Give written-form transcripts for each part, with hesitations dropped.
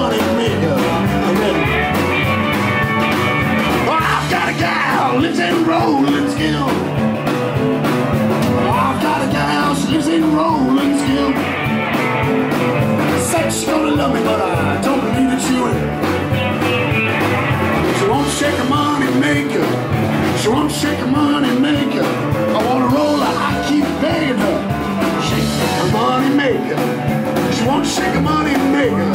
money maker. Well, I've got a gal, lives in Rollinsville. I've got a gal, she lives in Rollinsville. Said she's gonna love me, but I don't believe that she will. She won't shake a money maker. She won't shake a money maker. I wanna roll her, I keep begging her. Shake a money maker. She won't shake a money maker.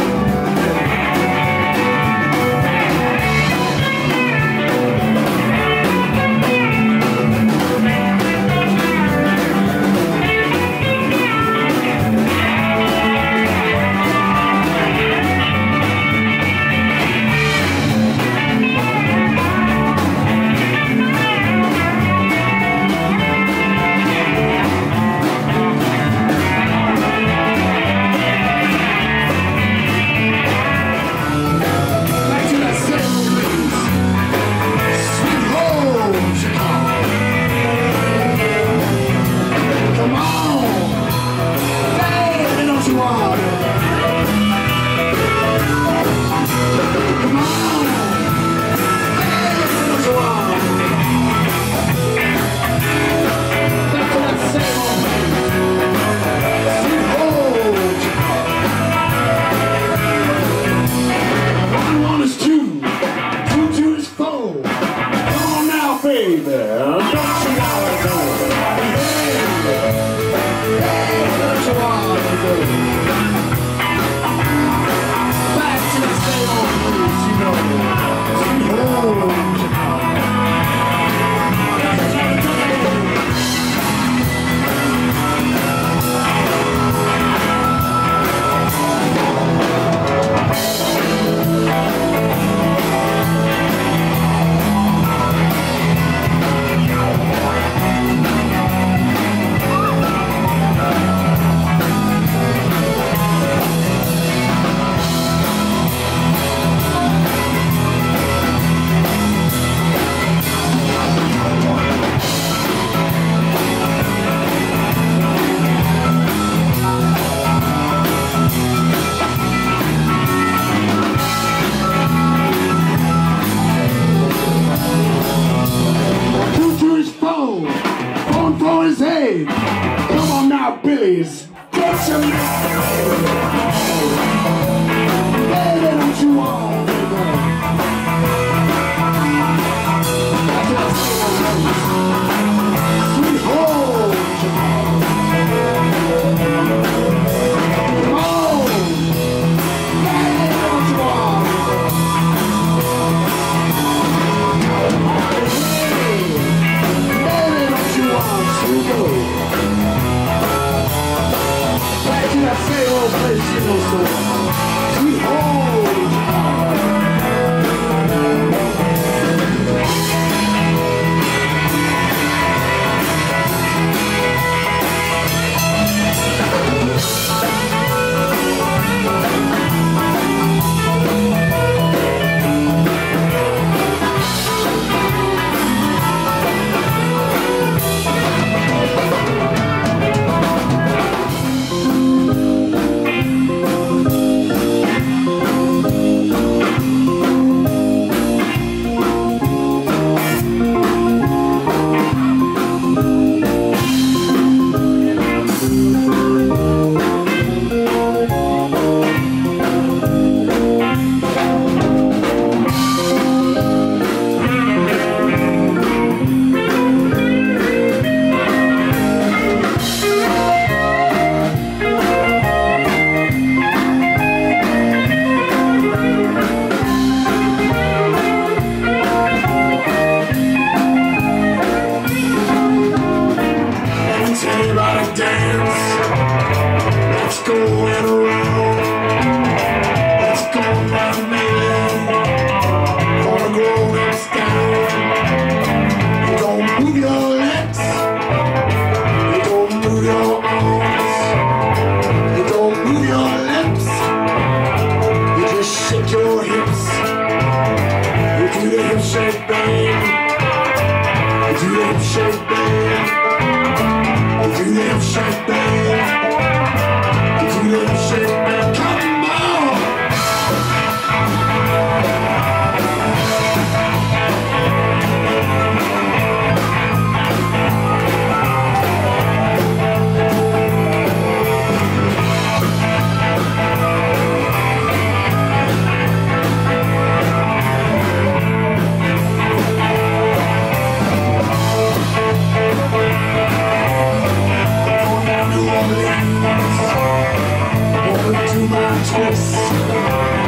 Wanna do my twist.